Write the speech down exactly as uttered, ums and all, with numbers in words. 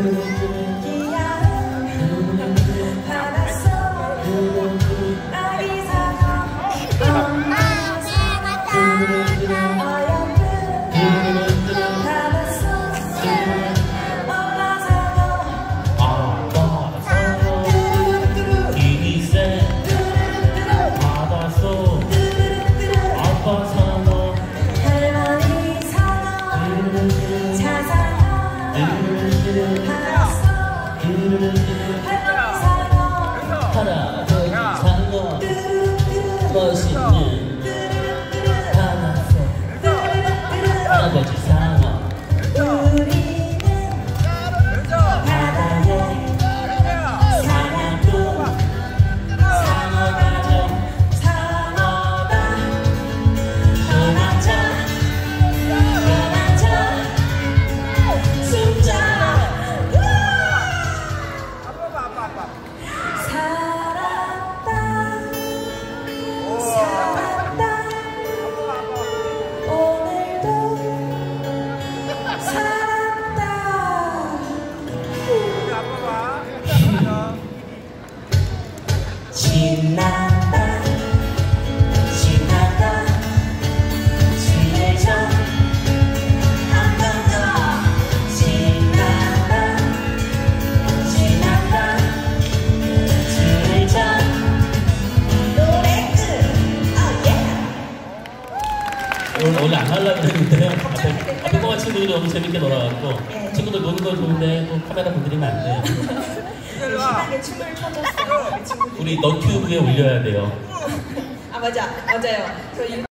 할아버지 상어 멋있는 바닷속 할아버지 상어 우리는 바다에 사냥꾼 상어가족 상어다 떠나자 떠나자 숨자 살았다 살았다 오늘도 살았다 신난다 신난다 친해져 한 번 더 신난다 신난다 친해져 노래 끝 오예 오늘 원래 안 하려고 했는데요. 앞에, 앞에 꼬마 친구들이 너무 재밌게 놀아갖고 네. 친구들 노는 걸 보는데 또 카메라 건드리면 안 돼요. 신나게 춤을 춰줬어요. 우리 너튜브에 올려야 돼요. 아 맞아 맞아요. 저